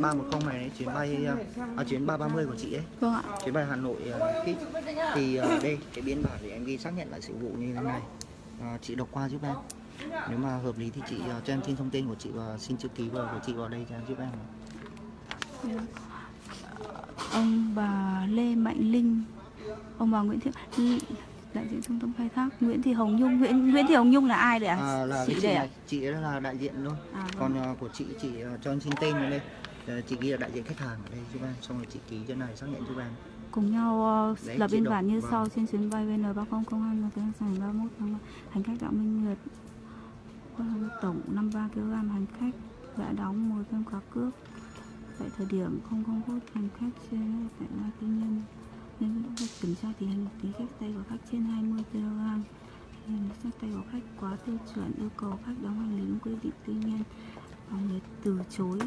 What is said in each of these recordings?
310 này đấy, chuyến bay chuyến 330 của chị ấy. Vâng ạ. Chuyến bay Hà Nội Kit. Thì đây cái biên bản để em ghi xác nhận lại sự vụ như thế này. Chị đọc qua giúp em. Nếu mà hợp lý thì chị cho em xin thông tin của chị và xin chữ ký của chị vào đây cho em giúp em. Ông bà Lê Mạnh Linh, ông bà Nguyễn Thị đại diện trung tâm khai thác Nguyễn Thị Hồng Nhung. Nguyễn Thị Hồng Nhung là ai đấy ạ? Là chị đây ạ? Chị ấy là đại diện thôi. Vâng. Còn của chị cho em xin tên vào đây. Chị ghi là đại diện khách hàng ở đây giúp em, xong rồi chị ký trên này xác nhận giúp em. Cùng nhau lập biên bản như vâng. sau. Trên chuyến bay VN3002 là tuyến ngày 31 tháng 3, hành khách Đặng Minh Nguyệt tổng 53 kg hành khách đã đóng 10 kem cá cước tại thời điểm 00 phút hành khách trên tại ba tư nhân nên lúc kiểm tra thì hành lý khách tay của khách trên 20 kg. Hành lý sách tay của khách quá tiêu chuẩn, yêu cầu khách đóng hành lý đúng quy định, tuy nhiên người từ chối.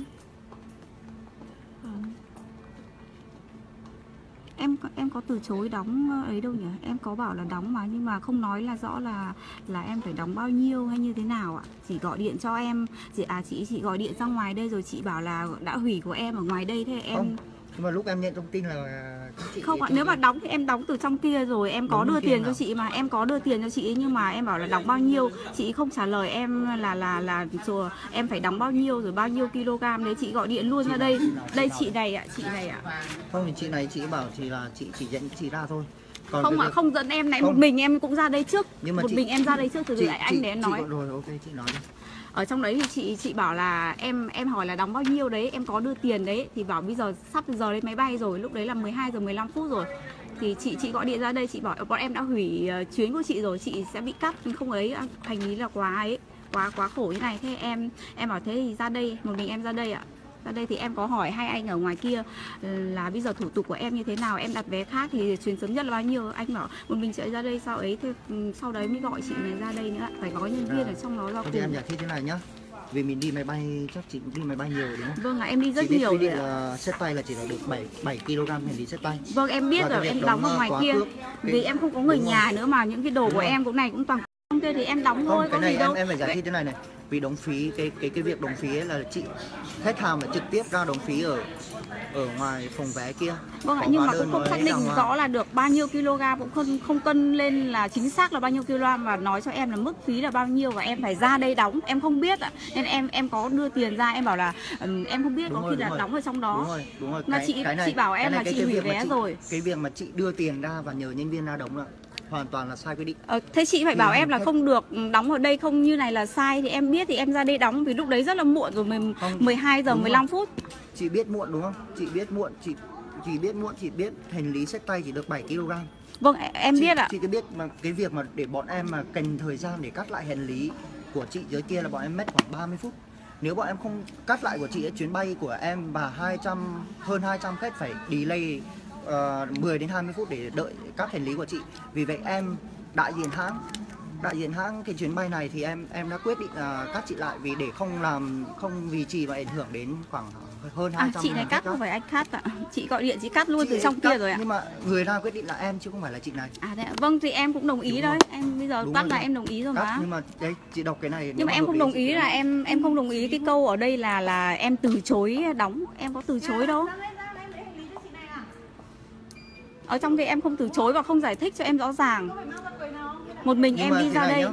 Em có từ chối đóng ấy đâu nhỉ? Em có bảo là đóng mà, nhưng mà không nói là rõ là em phải đóng bao nhiêu hay như thế nào ạ? Chỉ gọi điện cho em, chị gọi điện ra ngoài đây rồi chị bảo là đã hủy của em ở ngoài đây, thế em không. Nhưng mà lúc em nhận thông tin là chị không ạ, nếu mà đóng thì em đóng từ trong kia rồi, em có đưa tiền cho chị mà, em có đưa tiền cho chị ấy, nhưng mà em bảo là đóng bao nhiêu, chị không trả lời em là rồi em phải đóng bao nhiêu rồi bao nhiêu kg đấy, chị gọi điện luôn ra đây. Đây chị này ạ, Không thì chị này chị bảo chị dẫn chị ra thôi. Còn không ạ, không dẫn em này, một mình em cũng ra đây trước. Nhưng mà mình em ra đây trước từ anh để em nói. Rồi ok chị nói đi. Ở trong đấy thì chị bảo là em hỏi là đóng bao nhiêu đấy, em có đưa tiền đấy, thì bảo bây giờ sắp giờ lên máy bay rồi, lúc đấy là 12 giờ 15 phút rồi. Thì chị gọi điện ra đây, chị bảo bọn em đã hủy chuyến của chị rồi, chị sẽ bị cắt không ấy, hành lý là quá khổ như này. Thế em bảo thế thì ra đây, một mình em ra đây ạ. Ra đây thì em có hỏi hai anh ở ngoài kia là bây giờ thủ tục của em như thế nào, em đặt vé khác thì chuyến sớm nhất là bao nhiêu. Anh bảo một mình chị ra đây sao ấy, thế sau đấy mới gọi chị này ra đây nữa, phải có nhân viên ở trong đó ra cùng. Em giải thích thế này nhá, vì mình đi máy bay chắc chị cũng đi máy bay nhiều đúng không? Vâng ạ, em đi rất chị nhiều rồi ạ. Xếp tay là chỉ là được 7 kg hành lý xếp tay. Vâng em biết rồi, em đóng ở ngoài kia vì em không có người nhà nữa mà, những cái đồ của em cũng này cũng toàn không kia thì em đóng thôi. Cái này đâu. em phải giải thích thế này này, vì đóng phí cái việc đóng phí ấy là khách hàng phải trực tiếp ra đóng phí ở ngoài phòng vé kia. Vâng ạ, nhưng mà cũng không xác định rõ là được bao nhiêu kg, cũng không cân lên là chính xác là bao nhiêu kg, và nói cho em là mức phí là bao nhiêu và em phải ra đây đóng, em không biết ạ. Nên em có đưa tiền ra, em bảo là em không biết, có khi là đóng ở trong đó. Đúng rồi. Mà chị bảo em là chị hủy vé rồi. Cái việc mà chị đưa tiền ra và nhờ nhân viên ra đóng là hoàn toàn là sai quy định. Thế chị phải bảo em là không được đóng ở đây, không như này là sai, thì em biết thì em ra đây đóng, vì lúc đấy rất là muộn rồi, 12 giờ 15 phút. Chị biết muộn đúng không? Chị biết muộn, chị biết hành lý xách tay chỉ được 7 kg. Vâng em biết ạ. Chị cứ biết mà cái việc mà để bọn em mà cần thời gian để cắt lại hành lý của chị dưới kia là bọn em mất khoảng 30 phút. Nếu bọn em không cắt lại của chị ấy, chuyến bay của em và hơn 200 khách phải delay 10 đến 20 phút để đợi các hành lý của chị. Vì vậy em đại diện hãng cái chuyến bay này thì em đã quyết định cắt chị lại, vì để không vì chị mà ảnh hưởng đến khoảng hơn 200 chị này cắt không phải anh cắt ạ. Chị gọi điện chị cắt luôn từ trong kia rồi ạ. Nhưng mà người ra quyết định là em chứ không phải là chị này. Đấy ạ. Vâng thì em cũng đồng ý đấy. Em bây giờ cắt là em đồng ý rồi mà. Nhưng mà đây chị đọc cái này. Nhưng mà em không đồng ý là em không đồng ý cái câu ở đây là em từ chối đóng. Em có từ chối đâu. Ở trong kia em không từ chối và không giải thích cho em rõ ràng. Một mình em đi ra đây.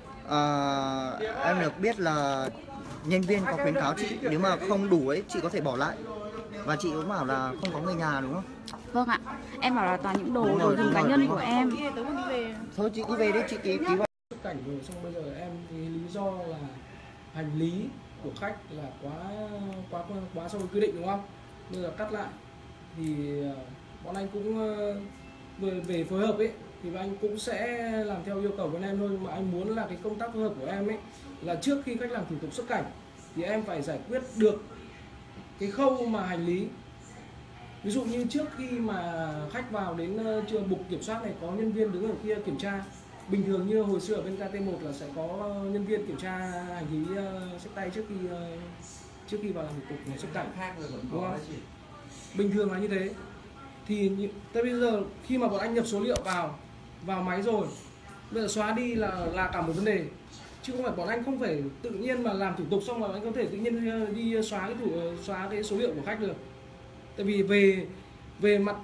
Em được biết là nhân viên có khuyến cáo chị nếu mà không đủ ấy chị có thể bỏ lại. Và chị cũng bảo là không có người nhà đúng không? Vâng ạ. Em bảo là toàn những đồ dùng cá nhân của em. Thôi chị cứ về đi, chị ký vào. Cảnh rồi, xong bây giờ em thì lý do là hành lý của khách là quá so với quy định đúng không? Bây giờ cắt lại thì bọn anh cũng về phối hợp ấy thì anh cũng sẽ làm theo yêu cầu của em thôi, mà anh muốn là cái công tác phối hợp của em ấy là trước khi khách làm thủ tục xuất cảnh thì em phải giải quyết được cái khâu mà hành lý. Ví dụ như trước khi mà khách vào đến bục kiểm soát này có nhân viên đứng ở kia kiểm tra. Bình thường như hồi xưa ở bên KT1 là sẽ có nhân viên kiểm tra hành lý xách tay trước khi vào làm thủ tục xuất cảnh. Đúng không? Bình thường là như thế. Thì tới bây giờ khi mà bọn anh nhập số liệu vào máy rồi, bây giờ xóa đi là cả một vấn đề. chứ không phải bọn anh không phải tự nhiên mà làm thủ tục xong mà anh có thể tự nhiên đi xóa cái số liệu của khách được. Tại vì về mặt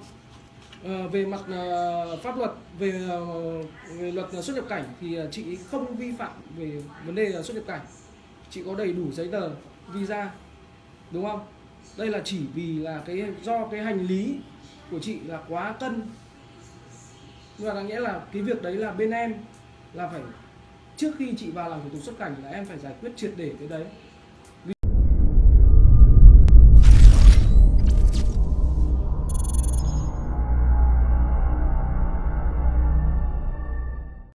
pháp luật, về luật xuất nhập cảnh thì chị không vi phạm về vấn đề xuất nhập cảnh, chị có đầy đủ giấy tờ visa, đúng không? Đây là chỉ vì là do cái hành lý của chị là quá cân, và đáng nghĩa là cái việc đấy là bên em là phải, trước khi chị vào làm thủ tục xuất cảnh là em phải giải quyết triệt để cái đấy.